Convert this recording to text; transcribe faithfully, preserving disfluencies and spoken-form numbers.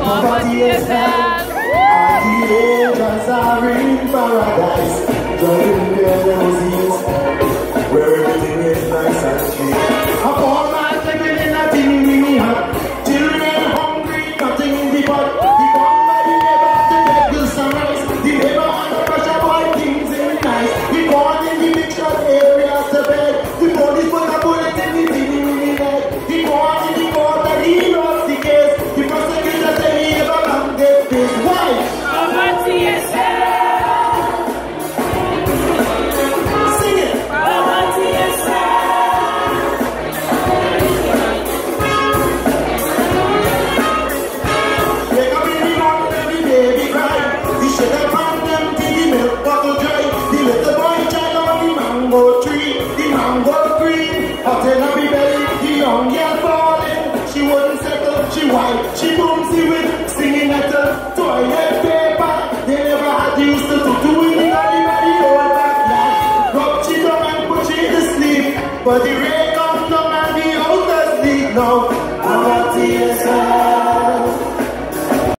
Poverty is hell. And the angels are in paradise, driving their limousines, where everything is nice and cheap. A poor man taking in a teeny hut, children hungry, nothing in the pot. He come by the neighbor to beg you some rice. The neighbor under pressure, boy, things ain't nice. He gone in the big shot area to bed. The police put a bullet in the teeny mini leg. He gone in the court and he lost the case. The prosecutor said he ever come get this. Why? Poverty is hell. Sing it. Poverty is hell. They come in the morning every baby cry. The sugar pound them till the milk bottle dry. The little boy child on the mango tree. The mango green, hot in her belly. The young girl falling, she wouldn't settle. She white, she boomsy with singing at her toilet paper. They never had used to do doing anybody old backyard. Rub she down and put she to sleep, but the rain comes down and the house